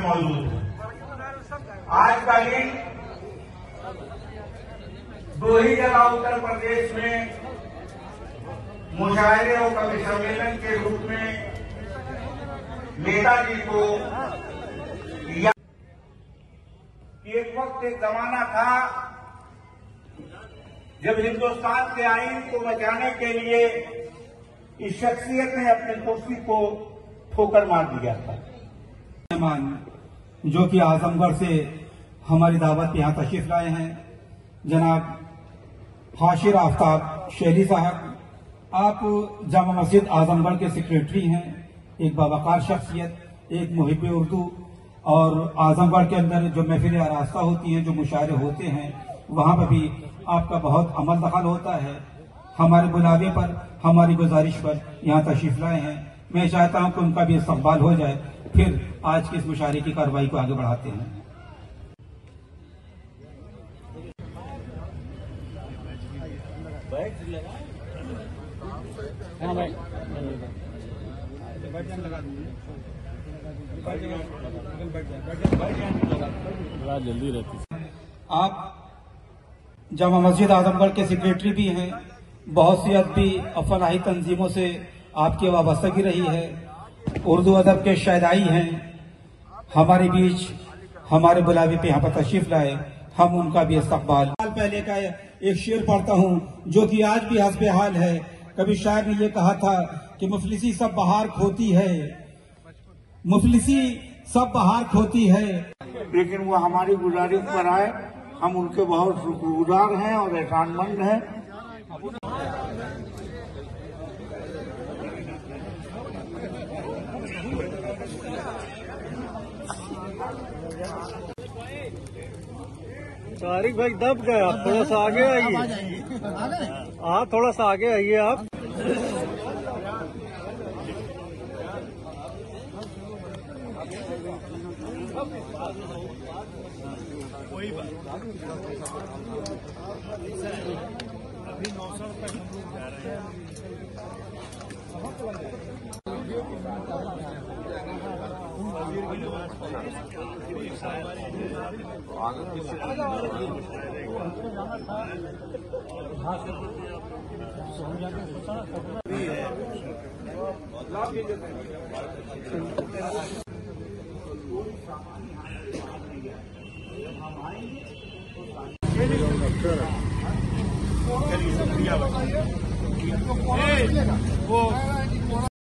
मौजूद हैं। आज का दिन दो ही जगह उत्तर प्रदेश में मुशायरे और कवि सम्मेलन के रूप में नेताजी को लिया। एक वक्त एक जमाना था जब हिंदुस्तान के आईन को बचाने के लिए इस शख्सियत ने अपनी कुर्सी को ठोकर मार दिया था। मेहमान जो कि आजमगढ़ से हमारी दावत पे यहाँ तशरीफ लाए हैं, जनाब हाशिर आफ्ताब शहरी साहब, आप जामा मस्जिद आजमगढ़ के सेक्रेटरी हैं, एक बावकार शख्सियत, एक मुहिब उर्दू, और आजमगढ़ के अंदर जो महफिल आरास्ता होती हैं, जो मुशायरे होते हैं, वहाँ पर भी आपका बहुत अमल दखल होता है। हमारे बुलावे पर, हमारी गुजारिश पर यहाँ तशरीफ लाए हैं। मैं चाहता हूँ कि उनका भी इस्तकबाल हो जाए, फिर आज की इस मुशायरे की कार्रवाई को आगे बढ़ाते हैं। जल्दी रहती। आप जामा मस्जिद आजमगढ़ के सेक्रेटरी भी हैं, बहुत सी अदबी फलाही तंजीमों से आपकी वाबस्तगी रही है, उर्दू अदब के शायदाई हैं, हमारे बीच हमारे बुलावे पे यहाँ पर तशरीफ लाए, हम उनका भी इस्तकबाल। पहले का एक शेर पढ़ता हूँ जो कि आज भी हस्बे हाल है। कभी शायर ने ये कहा था कि मुफलिसी सब बहार खोती है, मुफलिसी सब बहार खोती है। लेकिन वो हमारी गुजारिश पर आए, हम उनके बहुत शुक्रगुजार हैं और एहसानमंद हैं। तारिक भाई दब गए आप, थोड़ा सा आगे आइए। हाँ, थोड़ा सा आगे आइए आप। कोई बात अभी 900 रुपये हम लोग जा रहे हैं। वो